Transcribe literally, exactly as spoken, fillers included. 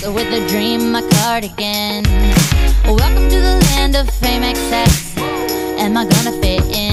with a dream, my cardigan. Welcome to the land of fame excess. Am I gonna fit in?